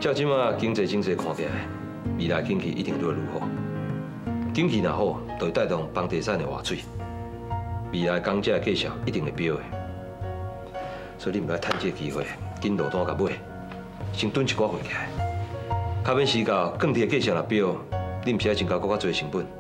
照即马经济看起来，未来景气一定会愈好。景气若好，就会带动房地产的活水，未来工价价值一定会飙的。所以你毋该趁这个机会，紧落单甲买，先囤一寡货起来，较免时到更低的价值若飙，你毋是爱增加更较侪成本。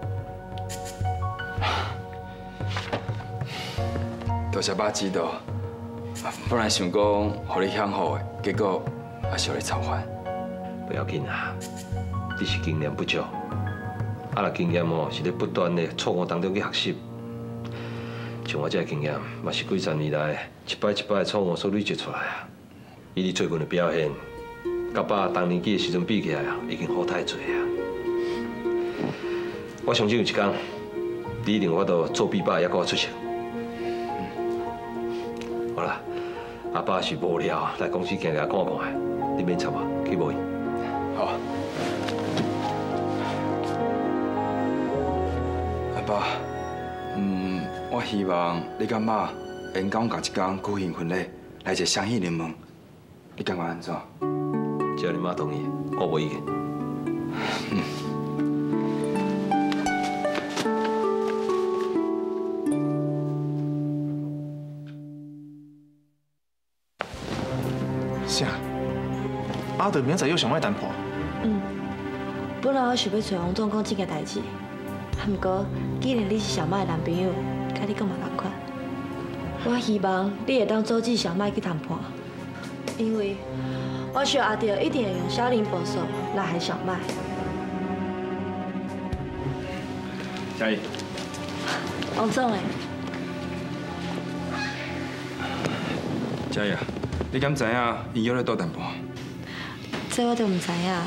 多谢爸指导，本来想讲互你享好的，结果还是互你操烦。 不要紧啊，你是经验不足。啊，若经验哦，是咧不断的错误当中去学习。像我这经验，嘛是几十年来一摆一摆的错误所累积出来啊。以你最近的表现，甲爸当年纪的时阵比起来啊，已经好太侪啊。我相信有一天，你一定有法度做比爸还阁出色。好啦，阿爸是无聊来公司行行看看，你免插我，去无闲。 好。爸，我希望你甲妈缘讲甲一天举行婚礼，来一个双喜临门，你感觉安怎？ 只要你妈同意，我无意见。 啥？阿德明仔又想买单破？ 本来我想要找王总讲这件代志。不过，既然你是小麦的男朋友，甲你讲嘛同款。我希望你会当阻止小麦去谈判，因为我想阿德一定会用小林保守来害小麦。 嘉义， 王总诶， 嘉义啊，你敢知影伊约咧倒谈判？ 这我就唔知影。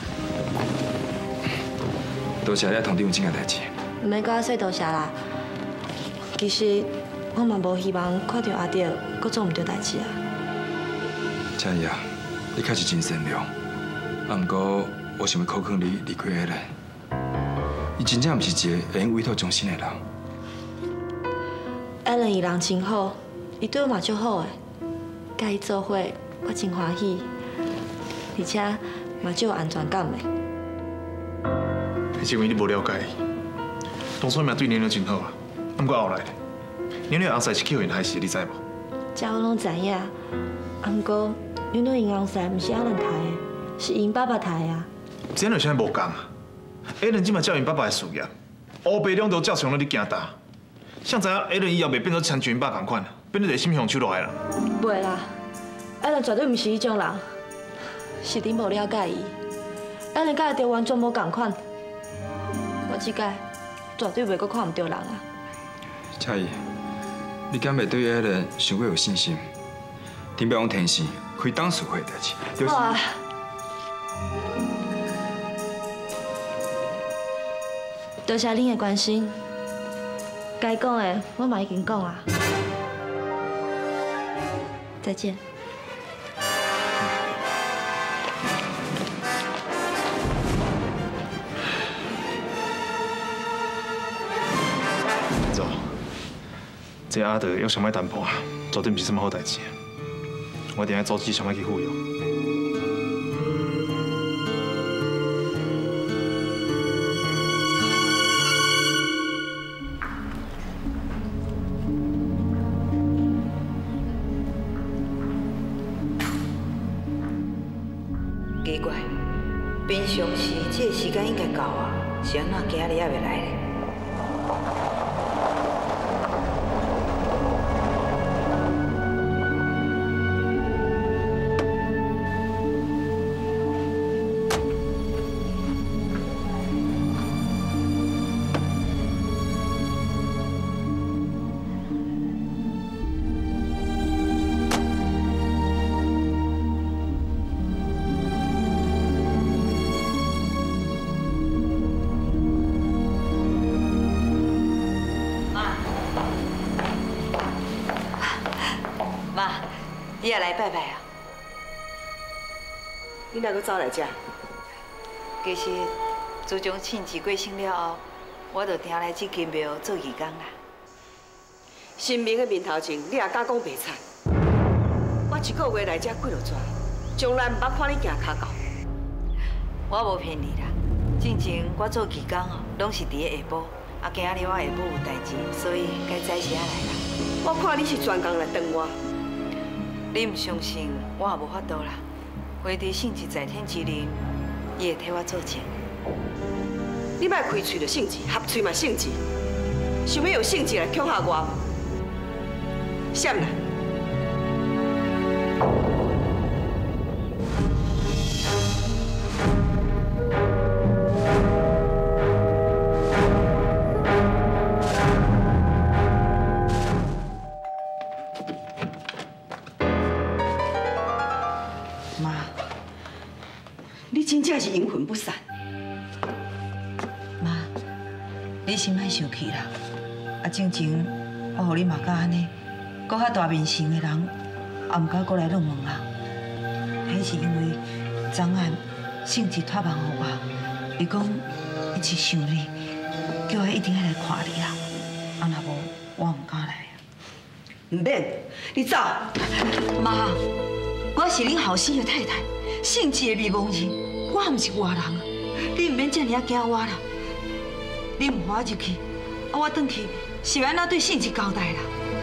多谢你通知我这件代志。 唔免甲我说多谢啦。其实我嘛无希望看到阿德搁做唔对代志啊。 嘉义啊，你确实真善良。啊，不过我想要考考你离开的人，伊真正唔是一个会用委托终身的人。 艾伦伊人真好，伊对我嘛足好诶。甲伊做伙，我真欢喜，而且嘛足有安全感诶。 是因为你无了解伊。当初嘛对娘娘真好啊，不过后来，娘娘后生是去互因害死，你知无？ 这我拢知影，啊，不过娘娘因后生毋是阿伦抬的，是因爸爸抬啊。 这两啥无共啊？艾伦即马照因爸爸的事业，乌白两道照常咧你行大。谁知影艾伦以后袂变做亲像因爸同款，变做一个心向手落来啦？ 袂啦，艾伦绝对毋是迄种人，是恁无了解伊。艾伦甲阿德完全无共款，我即届绝对袂阁看唔着人啊！ 嘉义，你敢袂对艾伦伤过有信心？顶别用天生开当事会的代志，就是。 好啊。多谢恁的关心，该讲的我嘛已经讲啊。再见。 走，这阿德要想买谈判，绝对不是什么好代志。我一定要阻止想买去忽悠。 奇怪，平常时这个时间应该到啊，是安怎今日还未来呢？你也来拜拜啊？你哪个走来这？其实自从亲戚过身了后，我就定来这间庙做义工啦。神明的面头前，你也敢讲白惨？我一个月来这几落转，从来唔捌看你行骹到。 我无骗你啦。进前我做义工哦，拢是伫咧下晡，啊，今仔日我下晡有代志，所以该早些来啦。 我看你是专工来等我。 你唔相信，我也无法度啦。花蝶性质在天之灵，伊会替我做证。 你莫开喙就性质，合喙嘛性质，想要用性质来恐吓我？闪啦！真正是阴魂不散。 妈，你先莫生气啦。啊，之前我予你嘛甲安尼，搁较大面型的人，也唔敢过来弄门啊。迄是因为昨暗性质托梦予我，伊讲伊是想你，叫我一定要来看你啦。啊，若无我唔敢来。 唔免，你走。 妈，我是恁后生的太太，性质的未亡人。 我唔是外人啊，你唔免这样惊我啦。你唔让我入去，啊，我转去是要安怎对信子交代啦？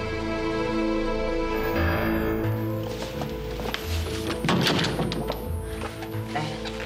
来，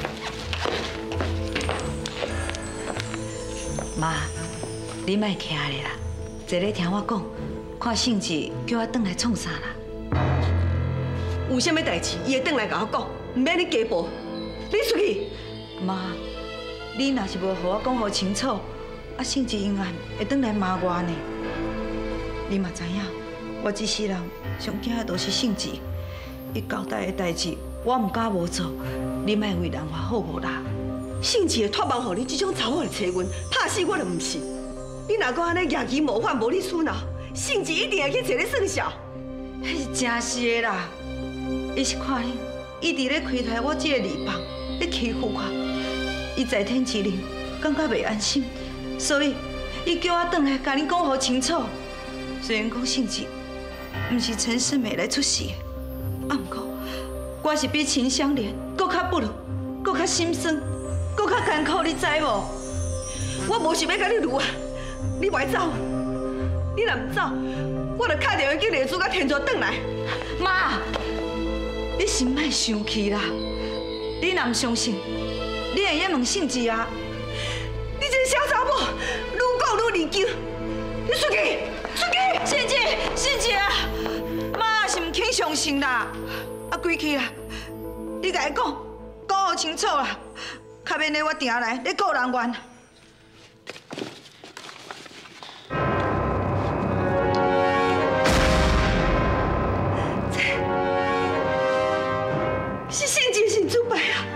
妈，你莫徛咧啦，坐咧听我讲，看信子叫我转来创啥啦？ 有啥物代志，伊会转来甲我讲，唔免你加步。 你出去！ 妈，你若是无和我讲好清楚，啊，性质应该会转来骂我呢。你嘛知影，我这世人上惊的都是性质，伊交代的代志，我唔敢无做，你莫为难我好无啦？ 性质会托梦予你这种查某来找阮，拍死我都唔信。你若搁安尼业绩模范，无你输闹，性质一定会去找你算账。 迄是真是的啦，伊是看你一直咧亏待我这个二房。 你欺负我，伊在天之灵感觉袂安心，所以伊叫我转来甲你讲好清楚。虽然讲性质毋是陈世美来出事，啊，不过我是比秦香莲搁较不如，搁较心酸，搁较艰苦，你知无？ 我无想要甲你撸啊，你莫走，你若唔走，我就敲电话叫丽珠甲天珠转来。 妈，你先莫生气啦。 你若唔相信，你会去问性质啊？ 你这个小查某，愈讲愈离经。你出去，出去！ 性质啊！妈是唔肯相信啦，啊，归去啦！你甲伊讲好清楚啦，较免咧我定来咧告人怨。 是性质神主牌啊！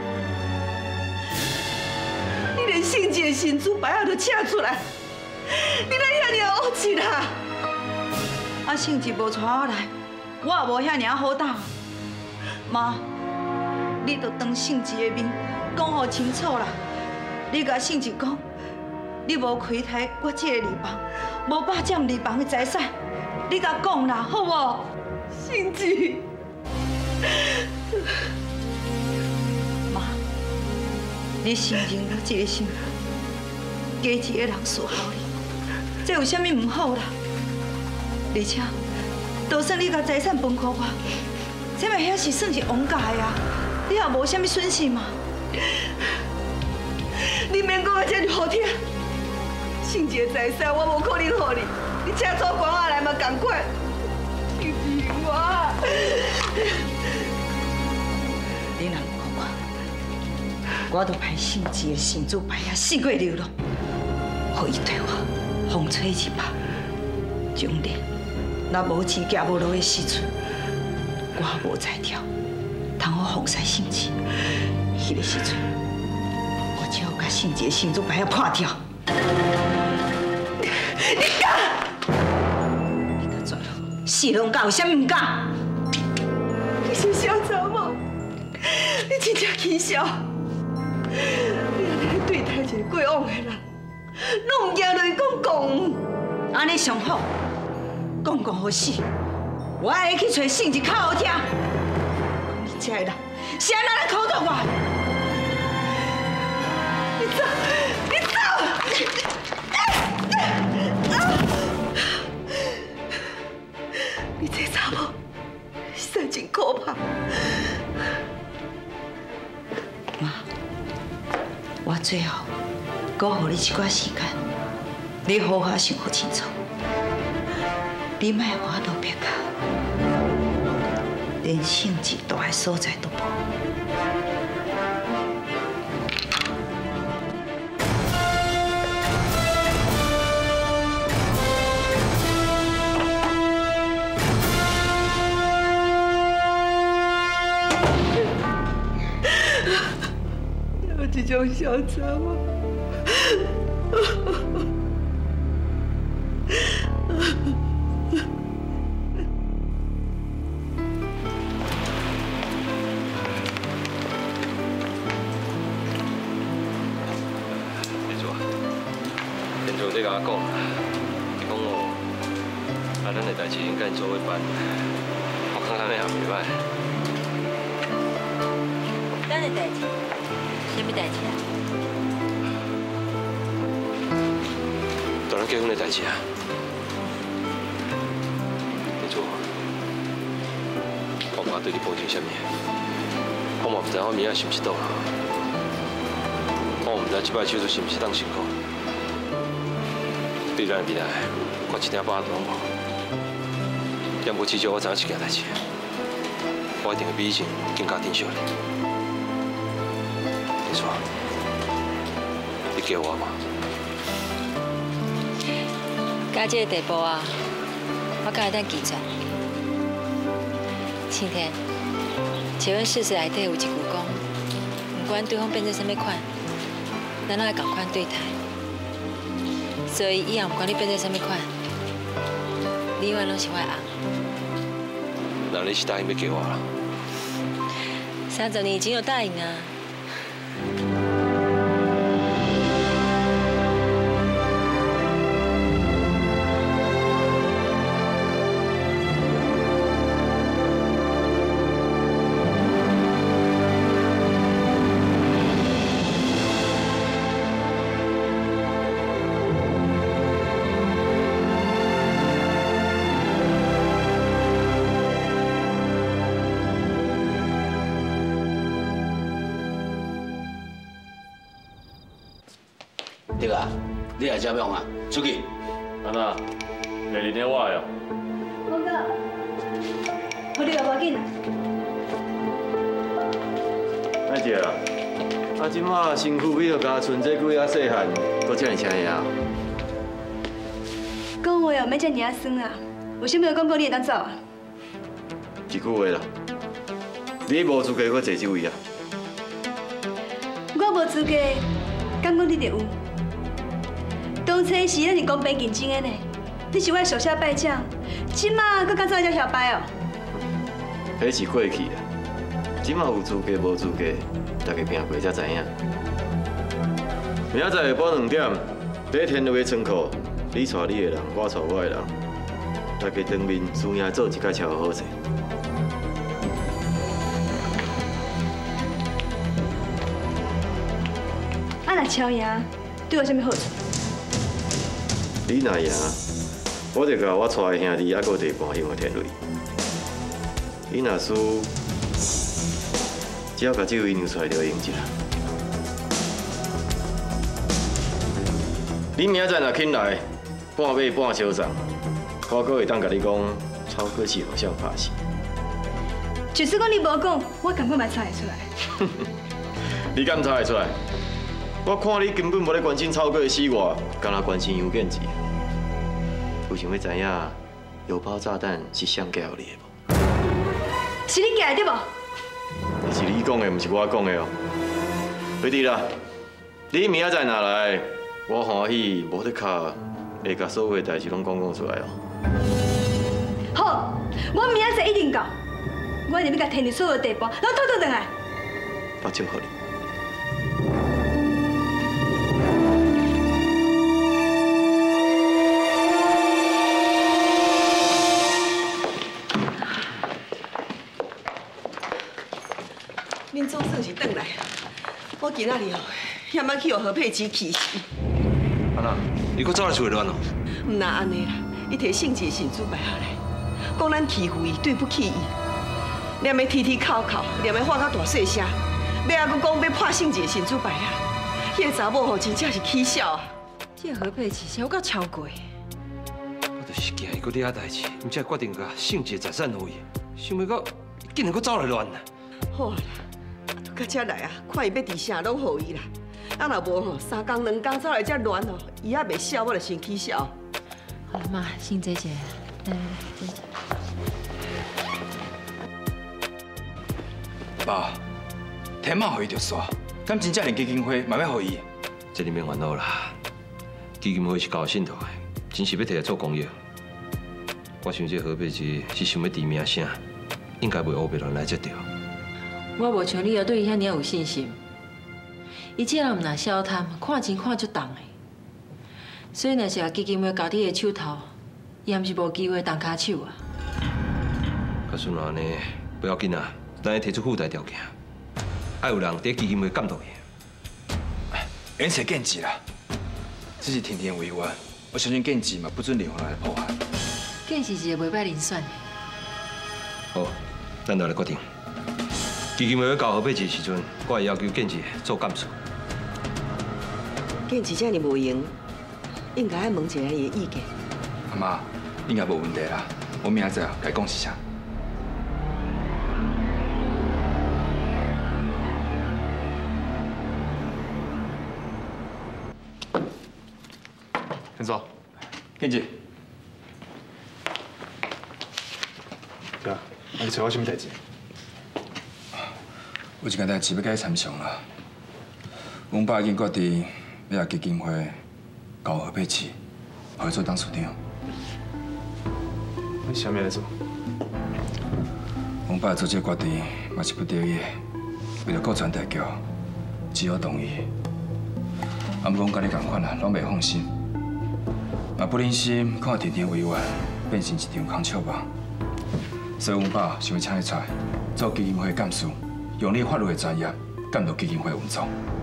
你连性质神主牌啊都请出来，你哪遐尔乌气啦？ 啊，性质无带我来，我也无遐尔好打。妈，你着当性质的面讲好清楚啦。你甲性质讲，你无亏待我这个二房，无霸占二房的财产，你甲讲啦，好无？ 性质。 妈，你心情我这个心，加一个人伺候你，这有啥物唔好啦？而且，就算你把财产分给我，这嘛遐是算是枉家的啊，你也无啥物损失嘛。 你免讲我这么好听，性质的财产我无可能予你，你请做官仔来嘛同款。性质我。 你若唔给我，我就派性质的神主牌啊四过流浪，互伊对我风吹日拍。将来若无钱行无路的时阵，我无才调，通好防晒性质。迄个时阵，我只要把性质的神主牌啊破掉。你敢？你敢做咯？死拢敢，有啥物唔敢？ 你是小查某。 你真正气笑！你安尼对待一个过往的人，拢唔惊落去讲， 安尼上好，讲好死。我爱去找性质较好听。你这个人是安怎来考倒我？ 我最后搁予你一寡时间，你好好想好清楚，你莫我落别卡，连性质大个所在都无。 这种小杂嘛， 你做，现在你甲我讲，你讲哦，咱的代志应该做伙办，我看咱的也袂歹。 咱的代志。 什么代志啊？ 就咱结婚的代志啊！你做，我无对你保证什么，我嘛不知我明仔是不是倒了，我嘛不知这摆手术是不是当成功。对咱的未来，我一点把握都无。要不至少我知影一件代志，我一定会比以前更加珍惜你。 没错，你叫我吗？ 到这个地步啊，我敢会当记住。青天，结婚誓词内底有一句讲，不管对方变成什么款，咱拢要同款对待。所以以后不管你变成什么款，你永远拢是我的红。 那你是答应要给我了 ？30年已经有答应啊。 对啊，你来这样啊？出去。 安娜，来你电话哟。 王哥，我你要紧啊。 哪姐啊？啊，即马身躯比着家剩这几啊细汉，搁这样请呀？ 讲话哦，免这尔酸啊！为什么要讲过你会当走啊？ 一句话啦，你无资格搁坐这位啊。 我无资格，敢讲你就有？ 当初是咱是公平竞争的呢，你是我手下败将，即马搁敢做只小白哦？ 迄是过去啦，即马有资格无资格，大家拼过才知影。明仔载下晡2点，在天路的仓库，你带你的人，我带我的人，大家当面输赢做一届超好势。 啊，若超赢，对我什么好处？ 你若赢，我就甲我带的兄弟还佫第半乡的田蕊。你若输，只要甲这位娘出来就赢一啦。你明仔载若肯来，半买半小送，我佫会当甲你讲超过4方向拍死。 就算讲你无讲，我感觉嘛猜会出来。 你敢猜会出来？我看你根本无咧关心超过的死活，干那关心杨建志。有想要知影邮包炸弹是谁寄予你的无？ 是你寄的对无？ 是你讲的，毋是我讲的哦。对滴啦，你明仔载若来，我欢喜无得卡，会甲所有的代志拢讲出来哦。 好，我明仔载一定到，我一定要甲天你所有的地方，拢偷倒转来。 我祝福你。 恁总算是转来，我今仔日哦，险要去互何佩琪气死。 安娜，你搁走来厝内乱哦？ 唔那安尼啦，伊摕圣洁神主牌下来，讲咱欺负伊，对不起伊，连要啼啼哭哭，连要喊到大细声，尾仔佫讲要破圣洁神主牌啊！ 迄个查某吼真正是起笑啊！这何佩琪是我够超过。 我就是惊伊搁惹代志，毋才决定甲姓姐财产互伊，想袂到竟然搁走来乱啦！ 好啦，都到遮来啊，看伊要伫啥拢互伊啦。啊，若无吼，3工2工走来遮乱哦，伊也袂笑，我就先起笑。 好了妈，姓姐姐，来，姐姐。 爸，天马互伊就煞，敢真正连基金会嘛要互伊？ 这里免烦恼啦，基金会是交信徒的，真是要摕来做公益。我想这何佩琪是想要提名声，应该袂乌白乱来才对。 我无像你啊对伊遐尔有信心。伊这人毋若小贪，看钱看足重的。所以若是甲基金会交伫个手头，伊还毋是无机会动骹手啊。 假使若安尼，不要紧啊，咱要提出附带条件，爱有人伫基金会监督伊。 演找建志啦，这是甜甜委员，我相信建志嘛不准任何人来破坏。 建是一个袂歹人选。 好，咱就来决定。基金会要交何佩琪时阵，我会要求建志做监事。 建志遮尔无用，应该爱问一下伊的意见。 阿妈，应该无问题啦，我明仔载该讲是啥。 先走。 建志， 对啊，你找我什么代志？ 有一件代志要甲你参详啦。阮爸已经决定要基金会交何佩琪，互伊做董事长。 你啥物来做？ 阮爸做这决定嘛是不得已的，为了顾全大局，只好同意。啊，毋过阮甲你同款啦，拢袂放心。嘛不忍心看甜甜委员变成一场空笑话，所以阮爸想要请你出来做基金会干事，用你法律的专业监督基金会运作。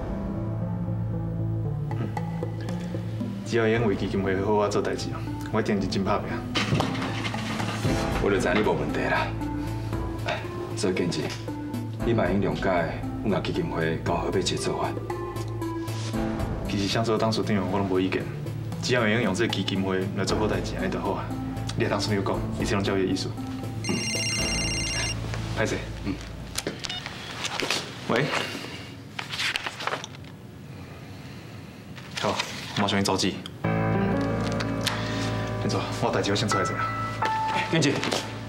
只要因为基金会好好做代志，我一定认真拍拼。 我就知你无问题啦。所以建志，你嘛应谅解阮甲基金会交何佩琪做法。 其实想做董事长，我拢无意见。只要会用这个基金会来做好代志，安尼就好啊。你来当初有讲，一切拢照伊的意思。歹势。喂。好，马上去召集。先走，我有代志我先出来一下。 建志，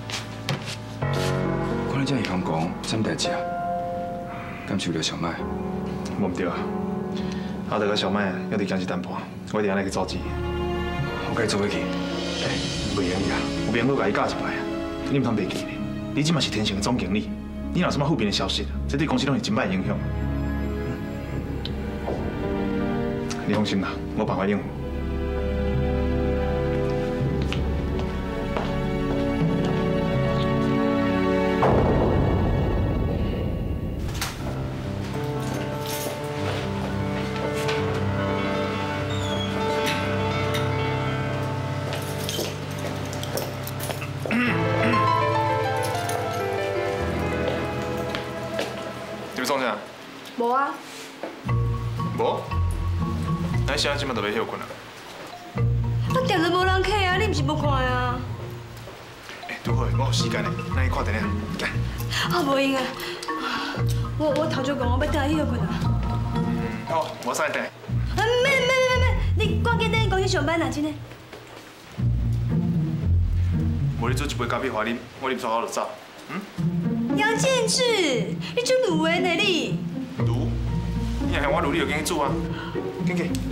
看你这是讲什么代志啊？敢是为了小麦？ 无毋对啊。阿德甲小麦要伫今日谈判，我一定安尼去召集。 我该做伙去。 袂用呀，有朋友甲伊教一摆啊。你毋通袂记咧，你即嘛是天成的总经理，你若有什么负面的消息，这对公司拢是真歹影响。你放心啦，我办法应付。你要创啥？ 无啊。 无？那你现在即马都要休困啊？ 我店都无人客啊，你毋是无看啊？ 拄好，我有时间嘞，咱去看电影。 啊，无用啊！我头就讲我要倒去休困啊。 好，我送你等。 免，你赶紧等去公司上班啦，真的。 无你做一杯咖啡给我啉，我啉煞好就走。 杨建志，你真鲁的呢你。 鲁？你若向我鲁，你就紧去煮啊！紧。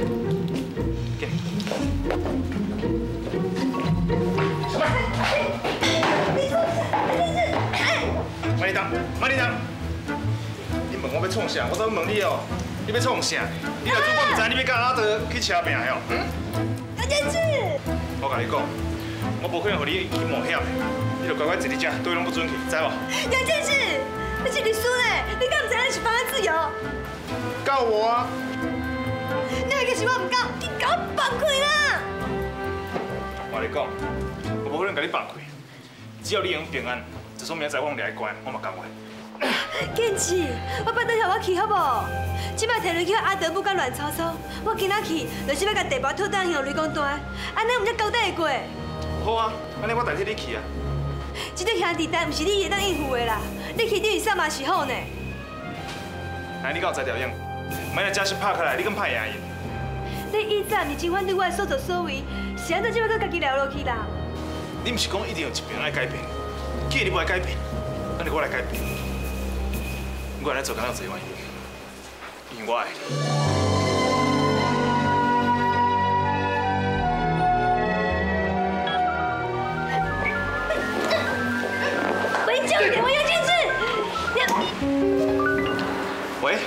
慢点，你问我要创啥？我都问你哦，你要创啥？你若做我唔知，你要甲阿德去车拼哦？ 杨建志， 我甲你讲，我无可能让你去冒险的，你就乖乖坐伫遮，对拢不准去，知无？ 杨建志，你是律师嘞，你敢唔知你是妨碍自由？ 告我啊！ 你还是我唔告，你给我放开啦！ 我跟你讲，我无可能甲你放开，只要你能平安，就算明仔载我用掠去关，我嘛甘愿。 建志，我拜托我去好无？即摆摕落去阿德不敢乱操操，我今仔去就是要甲地包土蛋向雷公单，安尼毋才交代会过。 好啊，安尼我代替你去啊。 这对兄弟单毋是你会当应付的啦，你去等于啥嘛是好呢？ 哎，你敢有才调用？莫来假心拍开来，你更拍赢伊。 你以前是真反对我的所作所为，是安怎即摆搁家己撩落去啦？ 你毋是讲一定有一边爱改变，既然你无爱改变，安尼我来改变。我来做工作做原因，因为我爱你。 我要进去。 喂，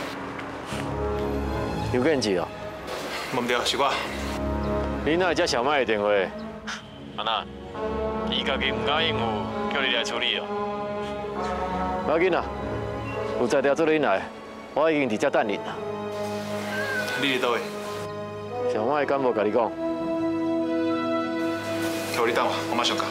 刘建志哦， 唔对，是我。 你哪会接小麦的电话？安那？伊家己唔敢应付，叫你来处理哦。不要紧啦，有在调做恁来，我已经伫遮等你啦。 你伫倒位？ 小麦敢无甲你讲？ 求你等我马上到。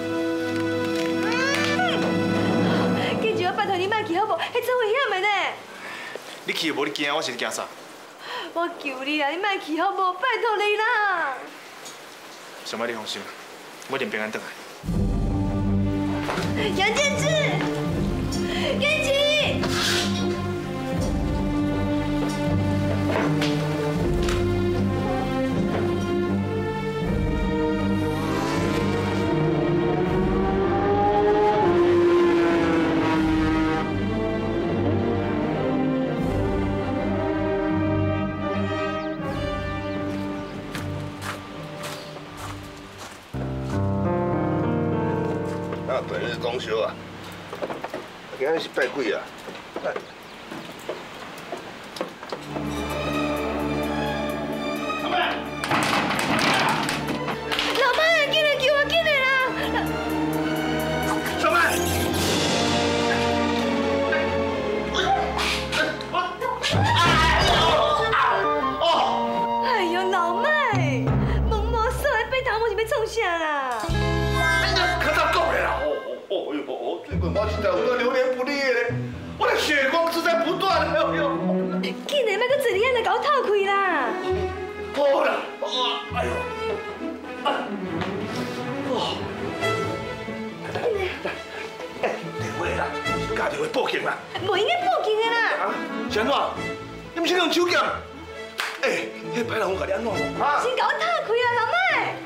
拜托你莫去好无？迄真危险的呢！ 你去无？你惊？我是惊啥？ 我求你啦，你莫去好无？拜托你啦！ 小麦，你放心，我一定平安回来。 杨建志，建志。 本日公休啊，今日是拜鬼啊！ 老妹，老妹，紧来救我，紧来啦！ 小妹， 哎呦，老妹，蒙毛手的背头毛是要创啥啦？ 我是在有个流年不利的，我的血光是在不断的。哎呦！ 竟然要搁一日来搞我透开啦！ 好啦，哎呦！哦！来，电话啦，打电话报警啦！ 无应该报警的啦！ 啊？是安怎？你毋是用手剑？哎，迄歹人我甲你安怎无？啊！ 先搞我透开啦，老妹！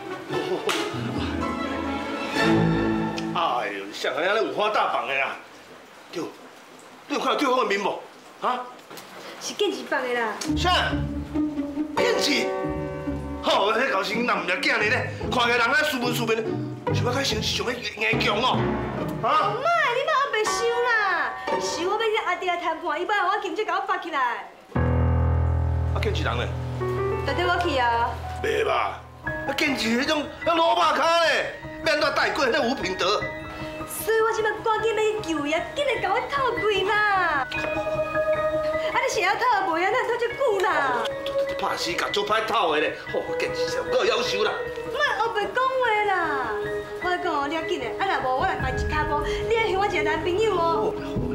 哎呦，像安尼五花大绑的啦！对，你有看到对方的面无？啊？ 是建志放的啦。 啥？建志？好，迄后生男也囝呢？看个人咧斯文斯文，想要开成是上个硬强哦。啊？ 妈，你莫后白想啦，是我要去阿弟来谈判，伊要让我金姐甲我拔起来。 啊，建志人呢？ 带带我去啊！ 袂吧？啊，建志迄种老马卡咧。 免得带过那无品德， 所以我即摆赶紧要去救伊啊！紧来甲我透开啦！啊，你是要透无啊？哪透遮久啦？ 拍死甲做歹透的咧，好，建设上够夭寿啦！ 莫后白讲话啦！我讲哦，你要紧的，啊若无我来摆一骹步，你要向我一个男朋友哦。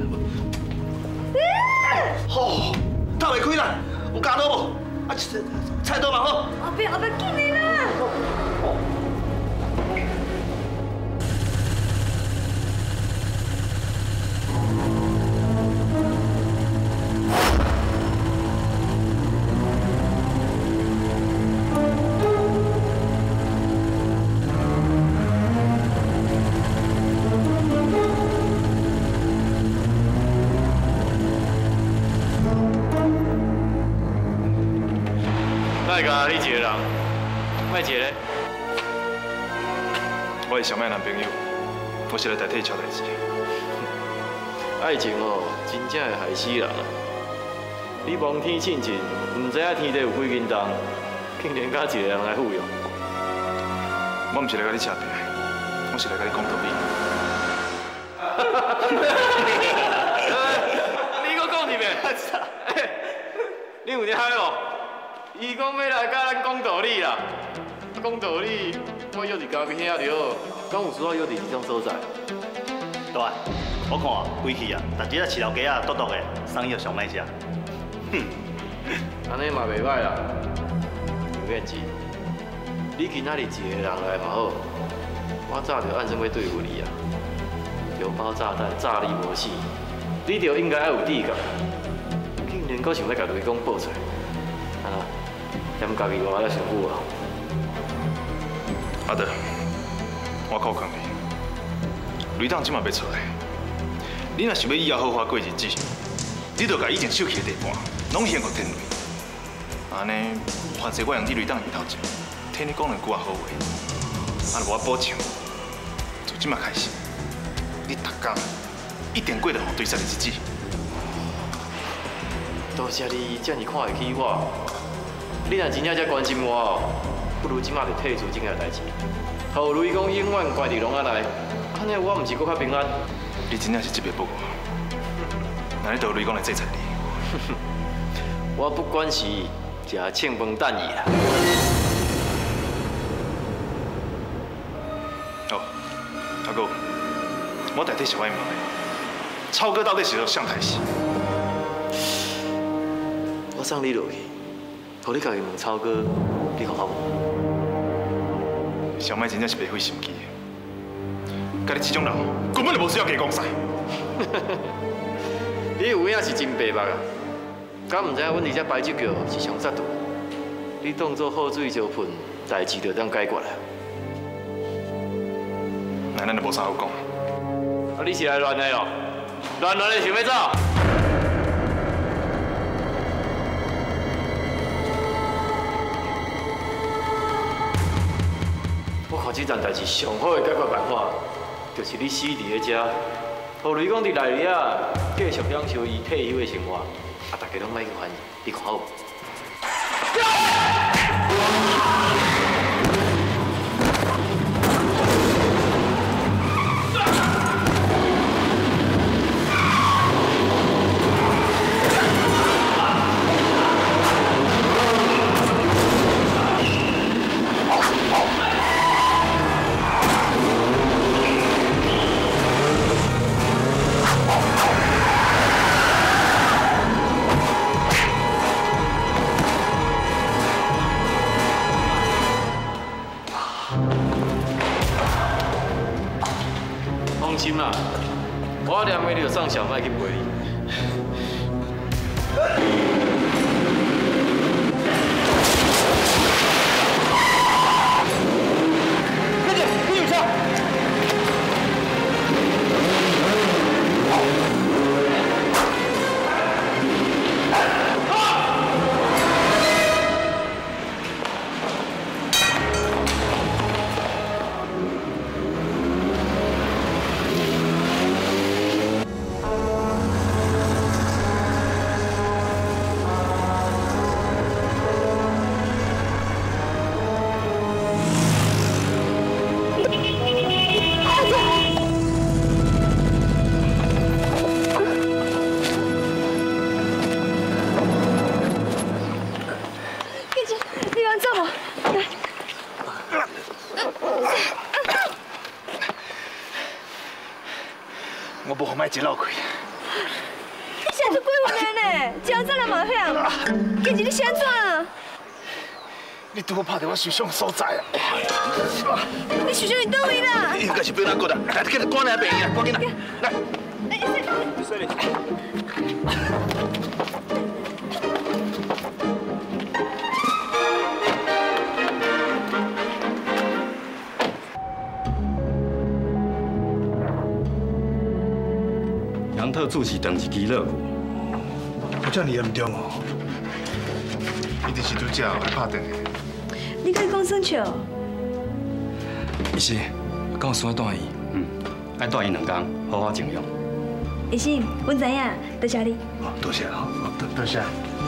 好，透袂开啦，有加多无？啊，菜刀嘛好。 后壁紧的啦！ 哪会甲你一个人，莫一个咧？ 我是小麦男朋友，我是来代替你处代志。 爱情哦，真正会害死人啊！你望天凊情，唔知影天地有几斤重，竟然甲一个人来附庸。 我唔是来甲你扯皮，我是来甲你讲道理。 你搁讲一遍？你有听无？伊讲要来甲咱讲道理啦，讲道理，我约伫家己遐就好，敢有需要约伫这种所在？对。 我看规气啊，逐日啊饲老鸡啊，笃笃的送去上歹食。哼， 安尼嘛袂歹啦，刘彦志，你今仔日一个人来嘛好，我早就按算要对付你啊，邮包炸弹炸你无死，你就应该要有底价，竟然阁想要甲雷公报出来，安那嫌家己活了上久啊？ 阿德，我靠劝你，雷党即马要出来，你若想要以后好好过日子，你就甲以前收起的地盘，拢先互天雷。安尼，或者我用你雷党面头前，替你讲两句好话。啊，我保证，从即马开始，你逐天一定过着互对杀的日子。 多谢你这么看会起我，你若真正这关心我，不如即马就退出这件代志，互雷公永远关伫笼仔内，安尼我毋是搁较平安？ 你真正是一笔不我，那你就雷公来制裁你。 我不管是食庆丰蛋意啦。 好，阿哥，我代替小外问，超哥到底是要上台时？ 我送你落去，互你家己问超哥，你看好无？ 小麦真正是白费心机的，家己这种人根本就无需要加讲晒。 你有影是真白目啊！敢唔知影阮伫这白酒桥是上杀毒？你当作好水烧喷，代志就当解决了。 那咱就无啥好讲。 啊，你是来乱的哦？乱的想要走？我看这件代志上好的解决办法，就是你死伫咧遮，互雷公伫内里啊，继续享受伊退休的生活，啊，大家拢莫去烦伊，你看好无？放心啦，我连夜就送小麦去陪你。快点，你有车！ 我无好卖一老开。 你现在做几分钟呢？这样再来嘛响，今日你先怎啊？ 你拄好拍到我受伤所在啊！ 你受伤去倒位啦？ 应该是被哪个的？来，给他关来病院，赶紧来，来。 杨特助是长一支落去， 我遮尔严重哦，一定是拄只来拍电的。 你敢讲算笑？ 医师，敢有需要带医？ 爱带伊2天，好好静养。 医生，阮知影，多谢你。 多谢哈，多谢。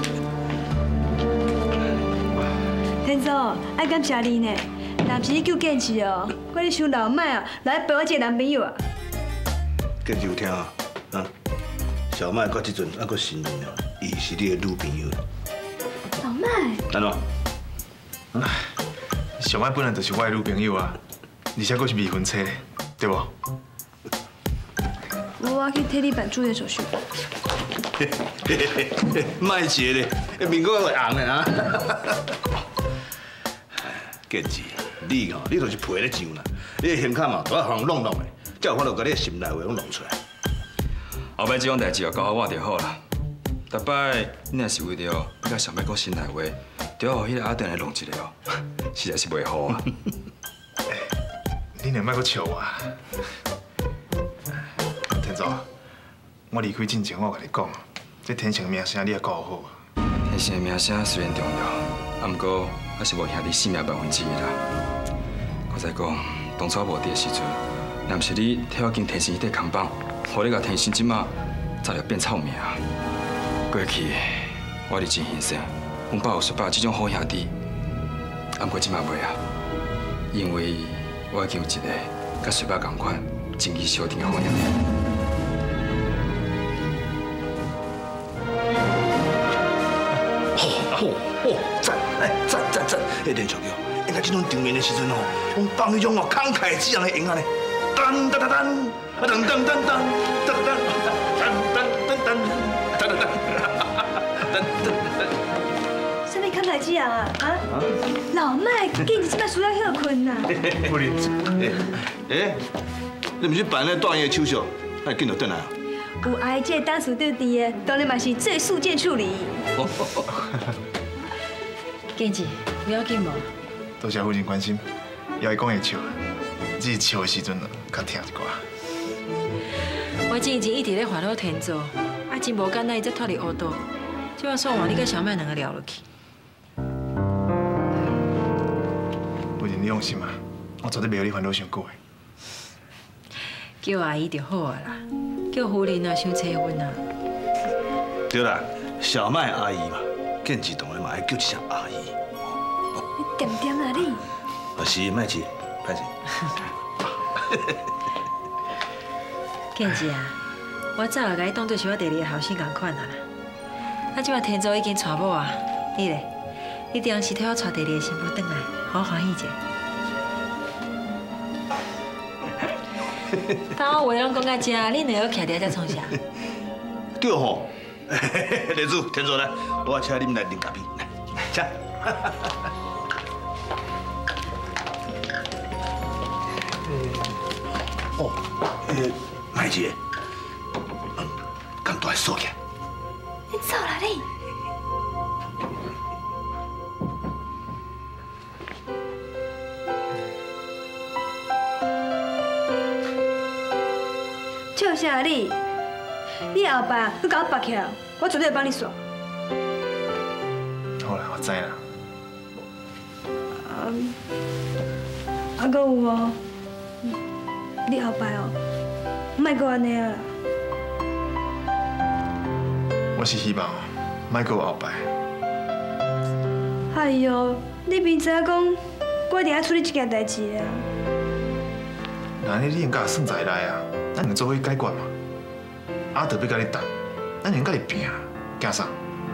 天祖，爱感谢你呢。若不是你救建志哦，我你想老麦哦，来陪我一个男朋友啊。 建志有听啊？啊，小麦到这阵还阁承认哦，伊是你的女朋友。 老麦。 安怎？ 小麦本来就是我的女朋友啊，而且阁是未婚妻，对不？ 我去替你办注册手续。 卖钱咧，面哥会红的啊！建志，你吼，你就是皮咧上啦，你的胸坎嘛，都要互人弄弄的，才有法度把你的心内话拢弄出来。 后摆这种代志就交我就好啦。逐摆你若是为着要甲小麦讲心内话，就要互迄个阿蛋来弄一个哦，实在是袂好啊。 你若莫阁笑我。天祖，我离开之前，我甲你讲，这天成名声你也顾好。 天生的名声虽然重要，啊，不过还是无兄弟性命1/10啦。我再讲，当初我无伫的时阵，若不是你替我经天生迄块空棒，互你甲天生即马早就变臭命啊！过去我是真欣赏阮爸有叔爸这种好兄弟，啊，不过即马袂啊，因为我已经有一个甲叔爸同款情义相挺的好兄弟。 赞！赞！迄连续剧，应该这种场面的时阵哦，用放迄种哦慷慨激昂的音乐呢，噔噔噔噔，噔噔噔噔，噔噔噔噔噔噔噔噔。 什么慷慨激昂啊？啊？老麦，今日即摆需要休困呐。 不认真。 你毋是办那大爷的手续，那紧就转来啊？ 有爱这当属对地的，当然嘛是最速件处理。 建志，不要紧无？ 多谢夫人关心，也会讲会笑，只是笑的时阵较疼一寡。 我前一直咧烦恼天作，啊真无简单，伊才脱离乌道，即摆算换你甲小麦两个聊落去。 夫人，你放心啊，我绝对袂让你烦恼伤久的。 叫阿姨就好啊啦，叫夫人啊，伤催阮啊。 对啦，小麦阿姨嘛，建志当然嘛爱叫一声阿姨。 你点点啊你？ 是，莫急，歹势。 建志啊，我早就甲你当作是我第二个后生共款啊啦。啊，即摆天祖已经娶某啊，你咧，你当时替我娶第二个媳妇转来，好欢喜者。当我话拢讲到这，你两个徛伫遮创啥？ 对吼，列祖天祖来，我请你们来啉咖啡，来，请。哦，麦姐，咁大锁起来。 你走啦你！笑啥你？你后摆你甲我绑起来，我绝对会帮你耍。 好啦，我知啦。 还阁有哦，你后摆哦，莫阁安尼啊。 我是希望莫阁有后摆。 哎呦，你明知影讲，我一定要处理这件代志的啊。 那你应该算在内啊，咱两做伙解决嘛。阿德要甲你谈，咱应甲你拼，惊啥？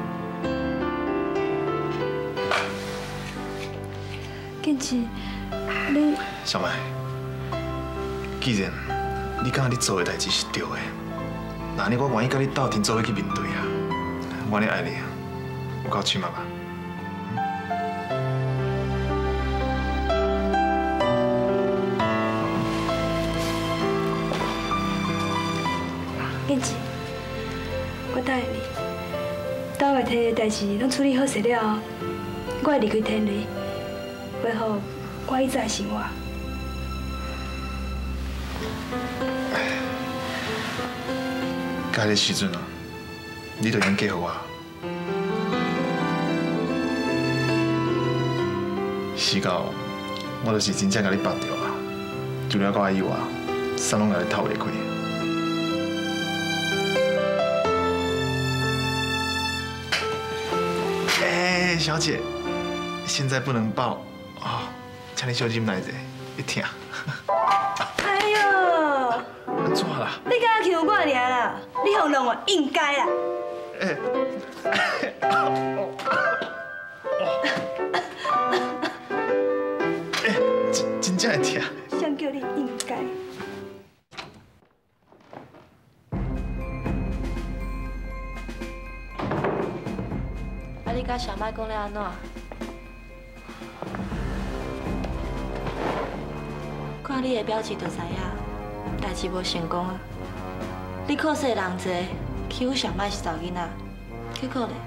建志，你小麦，既然你感觉你做的代志是对的，那呢我愿意甲你斗阵做伙去面对啊。我呢爱你啊，有够深嘛吧？ 建志，我答应你，等下摕的代志拢处理好势了后，我会离开天理，恢复我以前的生活。 甲迄个时阵啊，你就应嫁互我。时到，我就是真正甲你绑着啊，除了我以外，啥拢甲你偷袂开。小姐，现在不能抱哦，请你小心来者，会疼。 哎呦， 安怎啦？ 你敢欺负我尔啦？你互弄我应该啦。 真正会疼。 谁叫你应该？ 小麦讲了安怎？看你的表情就知影，代志无成功啊！你靠势人多，欺负小麦是查囡仔，结果咧，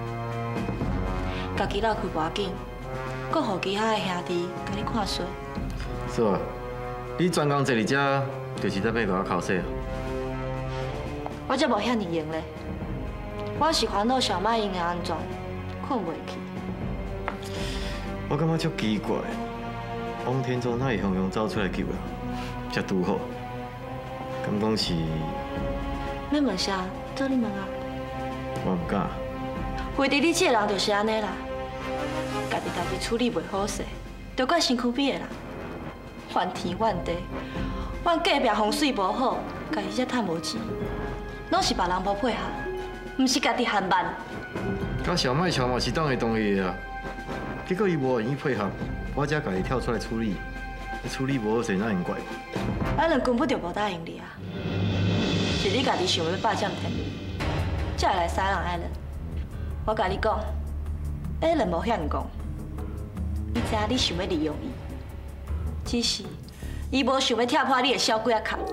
家己闹开无要紧，搁互其他的兄弟甲你看衰。 是啊，你专工坐伫遮，就是在要甲我考试啊？ 我才无遐尼用咧，我是烦恼小麦因会安怎，困袂去。 我感觉足奇怪，王天宗哪会雄雄走出来救啦？才拄好，敢讲是？ 要问啥？做你问啊。 我唔敢。 为伫你这个人就是安尼啦，家己代志处理袂好势，就怪身躯边的人，怨天怨地，阮隔壁风水无好，家己才趁无钱，拢是别人无配合，毋是家己含慢。 甲小麦桥嘛是当会同意的啊，结果伊无愿意配合，我才家己跳出来处理，处理无好势，哪能怪？ 艾伦根本就无答应你啊，是你家己想要霸占天律，才会来杀人艾伦。我甲你讲，艾伦无遐尼讲，伊知影你想要利用伊，只是伊无想要踢破你的小鬼仔壳。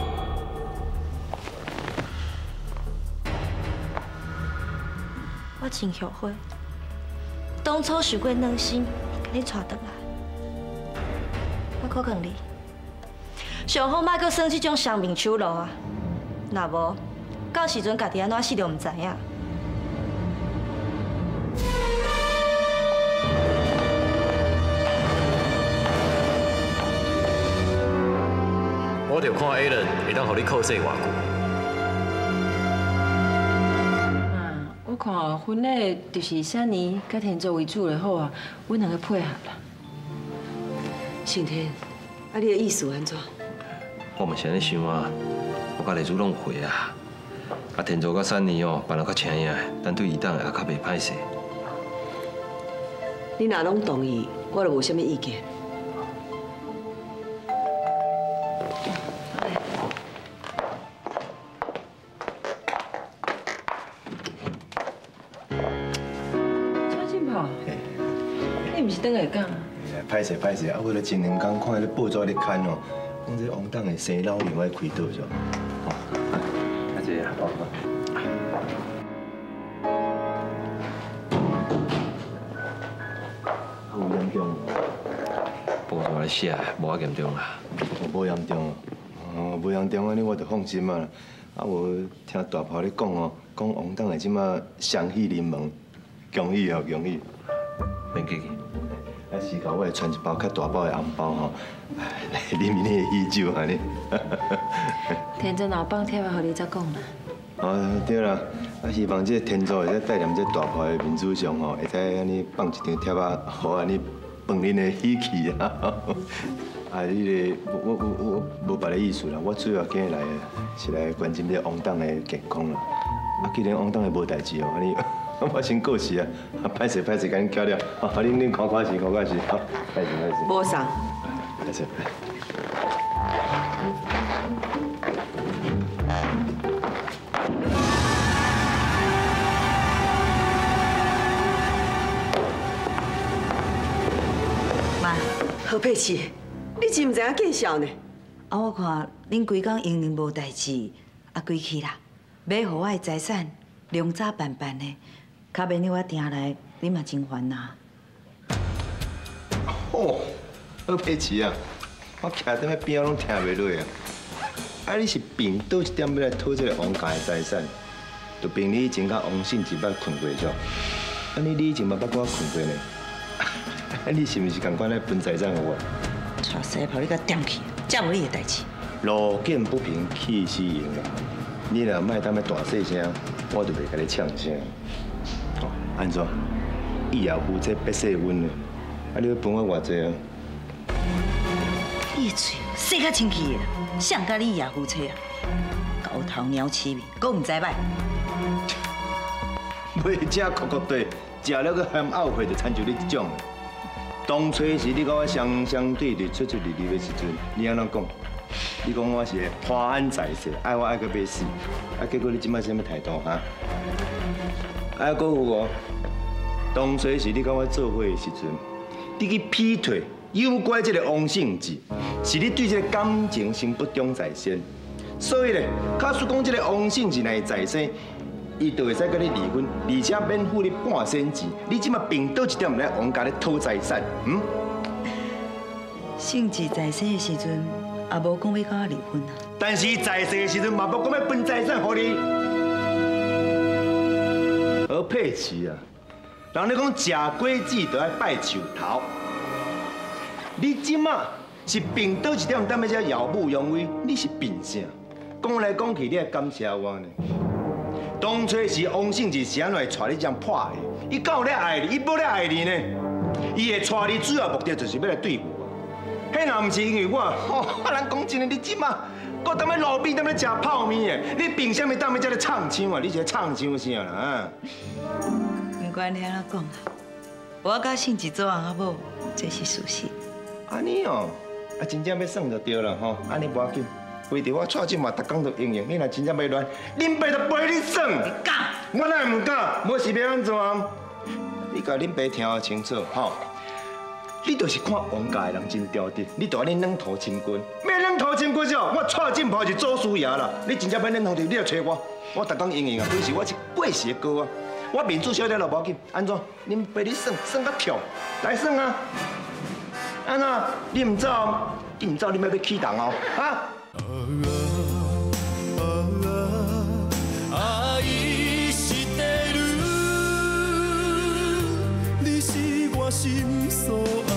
我真后悔，当初想过软心，甲你带转来。我可劝你，上好莫阁耍这种双面手路啊！若无，到时阵家己安怎死都唔知影。 我就看 A 人会当互你扣税偌久。 我看婚礼就是珊妮甲天作为主就好啊，阮两个配合啦。 信天，啊，你的意思安怎？ 我嘛是安尼想啊，我甲丽珠拢有回啊。啊，天作甲珊妮哦，办得较请呀，咱对伊当也较袂歹势。 你若拢同意，我就无啥物意见。 你毋是等下讲啊？ 歹势歹势，啊，为了前2天看迄报纸咧刊哦，讲这王党的生老另外开刀咗。阿姐啊，有严重？ 报纸咧写，无遐严重啊。 无严重哦，无严重，安尼我就放心啊。啊，我听大炮咧讲哦，讲王党的即马双喜临门，恭喜哦，恭喜！ 免客气。 啊，时间我会传一包较大包的红包吼，里面的喜酒安尼。 天真老放贴啊，互你再讲啦。 哦，对啦，啊，希望这天主会使带念这大炮的民主上吼，会使安尼放一张贴啊，互安尼饭恁的喜气啊。啊，你个我无别的意思啦，我主要今日来是来关心这王党的健康啦。啊，既然王党的无代志哦，安尼。我先过世啊！歹势，赶紧交了。好，恁看看是，好，歹势。 无啥。 歹势。 妈， 何佩琪，你真唔知影见笑呢？ 啊，我看恁规工英明无代志，啊，归去啦，要互我的财产良早办办的。较免你我定来，你嘛真烦呐。 哦，何佩琪啊，我徛在那边拢听袂落啊。啊，你是凭倒一点要来讨这个王家的财产？就凭你以前甲王信一捌困过少？啊，你以前嘛捌跟我困过呢？啊，你是毋是共款来分财产给我？ 带西跑你甲点去，这无你的代志。 路见不平，气死人啊！你若莫当要大细声，我就袂甲你呛声。哦，安怎？以后夫妻别说阮了，啊，你要分我偌济啊？ 你的嘴洗较清气的，谁甲你夜夫妻啊？狗头鸟鼠面，佫唔知歹。 袂食酷酷地，食了佫嫌懊悔，就亲像你这种。当初是你甲我相对对、出入入的时阵，你安怎讲？你讲我是花安在世，爱我爱到要死，啊，结果你即摆什么态度哈？啊，搁有哦， 当初是你甲我做伙的时阵，你去劈腿诱拐这个王胜志，是你对这个感情先不忠在先。所以咧，假使讲这个王胜志若在生，伊就会使跟你离婚，而且免付你半仙钱。你即马凭倒一点来王家咧讨财产？ 胜志在生的时阵，也无讲要甲我离婚啊。 但是在世的时阵，嘛无讲要分财产给你。何佩奇啊！人咧讲食果子就要拜树头，你即马是凭倒一点点要遮耀武扬威？你是凭啥？讲来讲去，你还感谢我呢？当初是王胜志是安怎会带你这样破的？伊敢有咧爱你？伊无咧爱你呢？伊会带你主要目的就是要来对付我。迄若唔是因为我人讲真的，你即马搁踮咧路边踮咧食泡面的，你凭啥物踮咧遮咧唱腔啊？你是咧唱腔啥啦？啊？ 不管你安怎讲啦，我甲胜志做翁仔某，这是事实。 安尼哦，真正要算就对了吼，安尼无要紧。为着我带这嘛，逐工都用用。你若真正要乱，恁爸就陪你算。 敢？ 我哪会唔敢？无是要安怎？你甲恁爸听清楚吼。你就是看王家的人真刁直，你就安尼两头清君。要两头清君少，我带进跑是做师爷啦。你真正要两头你就找我，我逐工用用啊，规是我是过时的哥啊。我面子小点就无要紧，安怎？恁陪你算算甲跳，来算啊！安怎？你唔走？你唔走，你要要起动哦，啊！ 愛してる你是我心所愛